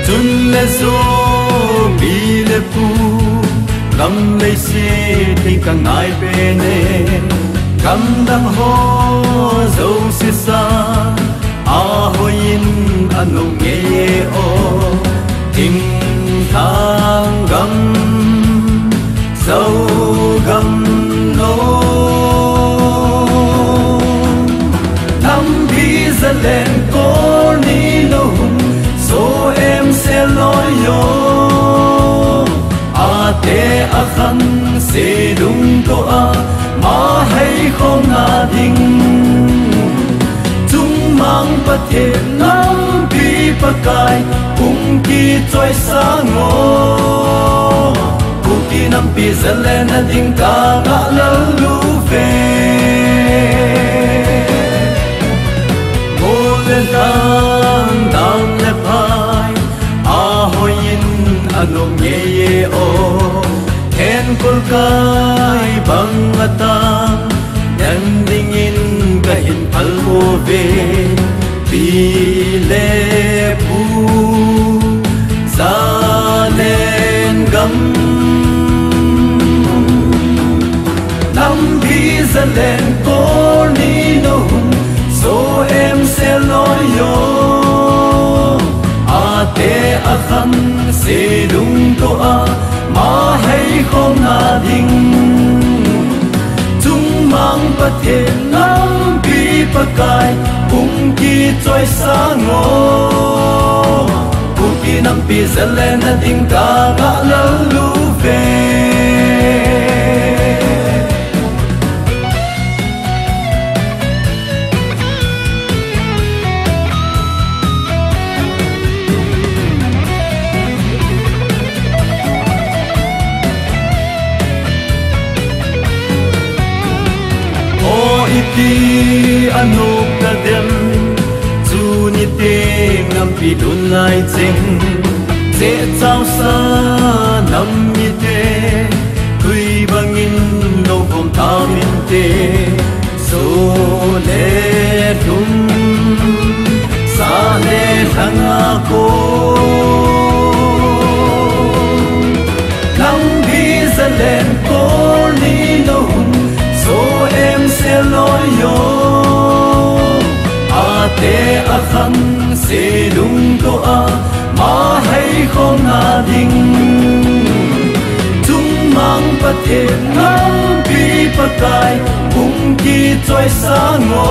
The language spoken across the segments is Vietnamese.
chun le zo bi le pu lam le si ting ka ngai pe ne kam dam ho zo si sa a hoin anong nge o ting thang gam zo gam no nam bi za len ko ni no so em sẽ lối yo a te a khan se đúng to a ma hay không na ding chung mang pa the nam bi pa kai ung ki choi sa ngo ung ki nam pi zale na ding ka na la lu ve mo le dan dan le pai a hoin anom ye ye o en kol kai bang ata dan dingin ka hin pal mo ve pi le pu za len gam nam bi za len ko ni no so em sẽ lối yo a te a khan se đúng to a ma hay không na ding chung mang pa the nam bi pa kai ung ki choi sa ngo ung ki nam pi zale na ding ka ga la lu ve iti anok na dem chu ni te ngam pi dun lai ching che chau sa nam ni te kui bangin lo bom ta min te so le dum sa le thang ko nam bi za len ko ni no so em sẽ lối yo a te a khan se đúng to a ma hay không na ding chung mang pa the nam bi pa kai ung ki choi sa ngo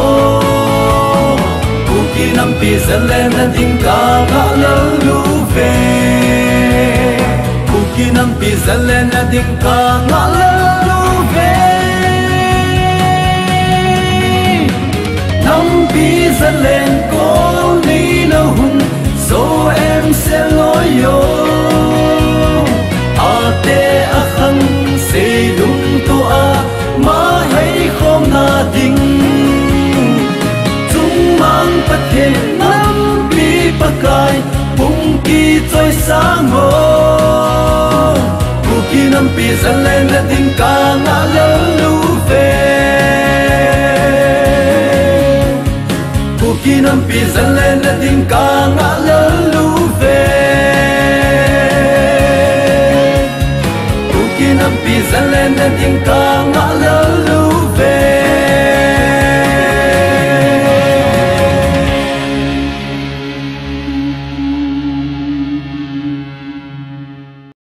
ung ki nam pi zale na ding ka ga la lu ve ung ki nam pi zale na ding ka ga la lu ve nam pi za len ko ni no hum so em sẽ lối yo a te a khan se đúng to a ma hay không na ding chung mang pa the nam pi pa kai ung ki choi sa ngo ung ki nam pi za len na ding ka na la lu ve ki nam pi zale na ding ka nga la lu ve ki nam pi zale na ding ka